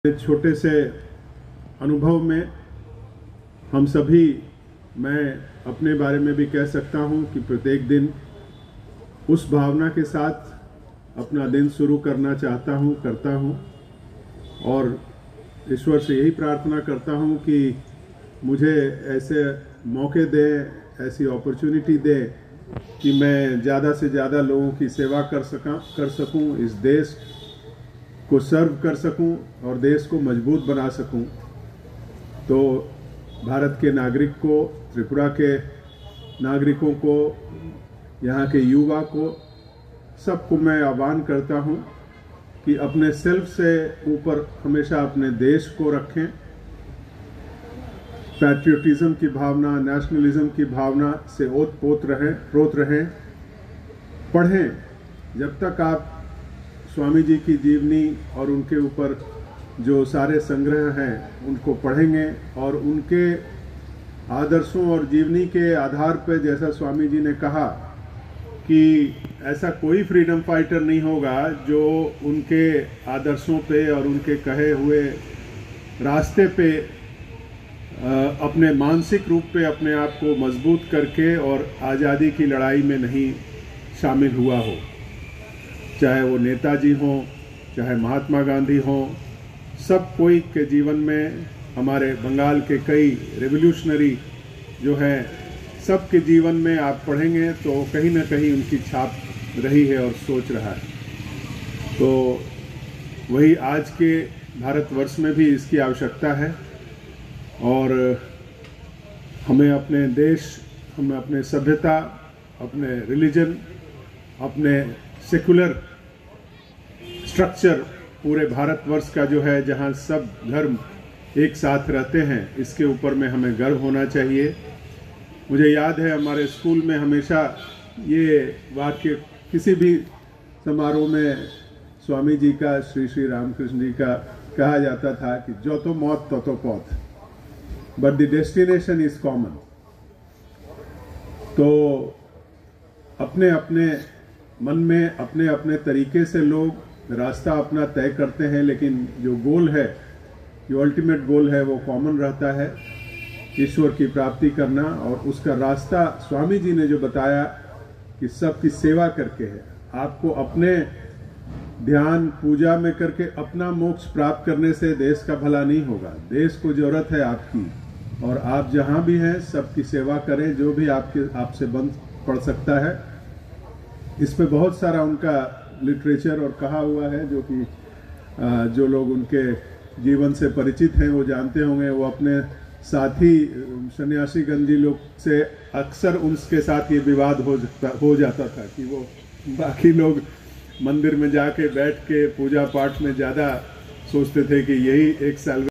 छोटे से अनुभव में हम सभी, मैं अपने बारे में भी कह सकता हूं कि प्रत्येक दिन उस भावना के साथ अपना दिन शुरू करना चाहता हूं, करता हूं और ईश्वर से यही प्रार्थना करता हूं कि मुझे ऐसे मौके दे, ऐसी अपॉर्चुनिटी दे कि मैं ज़्यादा से ज़्यादा लोगों की सेवा कर सकूं, इस देश को सर्व कर सकूं और देश को मजबूत बना सकूं। तो भारत के नागरिक को, त्रिपुरा के नागरिकों को, यहाँ के युवा को, सबको मैं आह्वान करता हूं कि अपने सेल्फ से ऊपर हमेशा अपने देश को रखें। पैट्रियोटिज्म की भावना, नेशनलिज्म की भावना से ओत रहें, पढ़ें। जब तक आप स्वामी जी की जीवनी और उनके ऊपर जो सारे संग्रह हैं उनको पढ़ेंगे और उनके आदर्शों और जीवनी के आधार पर, जैसा स्वामी जी ने कहा कि ऐसा कोई फ्रीडम फाइटर नहीं होगा जो उनके आदर्शों पे और उनके कहे हुए रास्ते पे अपने मानसिक रूप पे अपने आप को मजबूत करके और आज़ादी की लड़ाई में नहीं शामिल हुआ हो। चाहे वो नेताजी हों, चाहे महात्मा गांधी हों, सब कोई के जीवन में, हमारे बंगाल के कई रेवोल्यूशनरी जो हैं, सब के जीवन में आप पढ़ेंगे तो कहीं ना कहीं उनकी छाप रही है और सोच रहा है। तो वही आज के भारतवर्ष में भी इसकी आवश्यकता है और हमें अपने देश, हमें अपने सभ्यता, अपने रिलीजन, अपने सेकुलर स्ट्रक्चर, पूरे भारतवर्ष का जो है, जहां सब धर्म एक साथ रहते हैं, इसके ऊपर में हमें गर्व होना चाहिए। मुझे याद है हमारे स्कूल में हमेशा ये वाक्य किसी भी समारोह में स्वामी जी का, श्री श्री रामकृष्ण जी का कहा जाता था कि जो तो मौत तो पौत, but the destination is common. तो अपने अपने मन में अपने अपने तरीके से लोग रास्ता अपना तय करते हैं, लेकिन जो गोल है, जो अल्टीमेट गोल है, वो कॉमन रहता है, ईश्वर की प्राप्ति करना। और उसका रास्ता स्वामी जी ने जो बताया कि सबकी सेवा करके है, आपको अपने ध्यान पूजा में करके अपना मोक्ष प्राप्त करने से देश का भला नहीं होगा। देश को जरूरत है आपकी, और आप जहां भी हैं सबकी सेवा करें, जो भी आपसे बन पड़ सकता है। इस पे बहुत सारा उनका लिटरेचर और कहा हुआ है, जो कि जो लोग उनके जीवन से परिचित हैं वो जानते होंगे। वो अपने साथी सन्यासी गंजी लोग से अक्सर उनके साथ ये विवाद हो जाता था कि वो बाकी लोग मंदिर में जाके बैठ के पूजा पाठ में ज़्यादा सोचते थे कि यही एक साल